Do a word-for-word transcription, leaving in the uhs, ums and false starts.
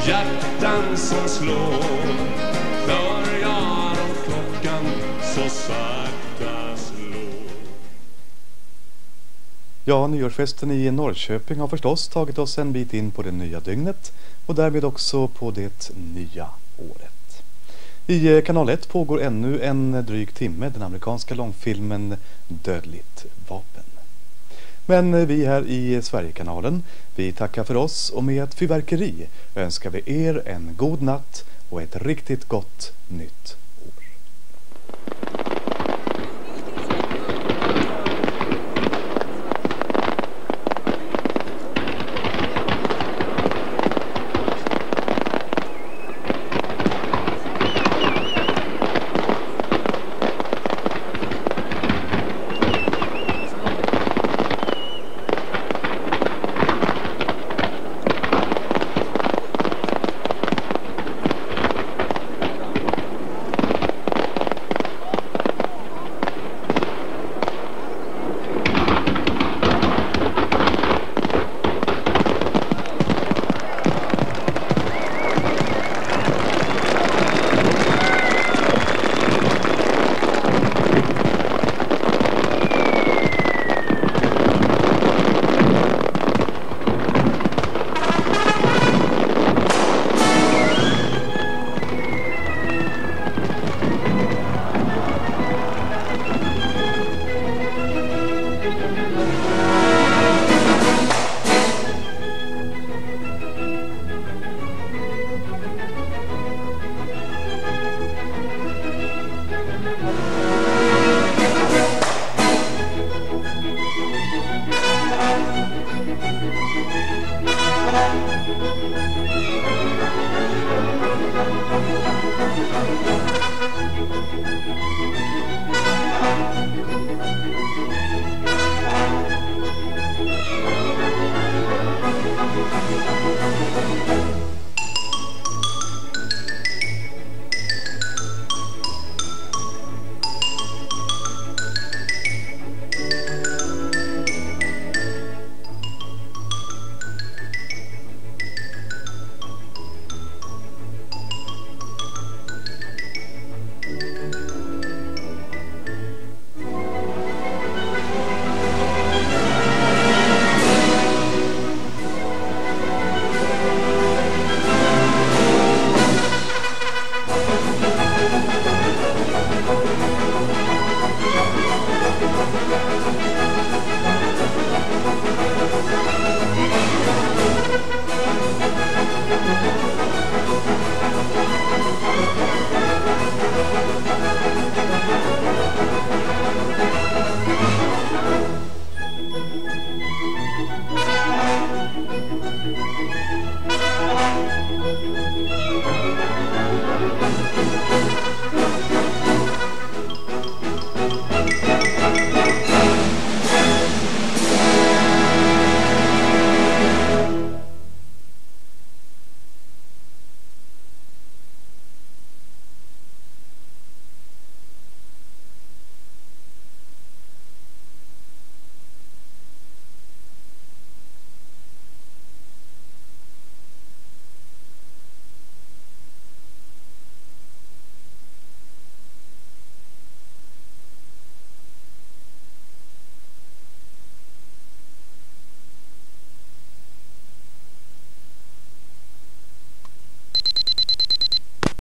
hjärtan som slår. För jag och klockan så sakta slår. Ja, nyårsfesten i Norrköping har förstås tagit oss en bit in på det nya dygnet och därmed också på det nya året. I kanal ett pågår ännu en dryg timme den amerikanska långfilmen Dödligt vapen. Men vi här i Sverigekanalen, vi tackar för oss och med ett fyrverkeri önskar vi er en god natt och ett riktigt gott nytt år.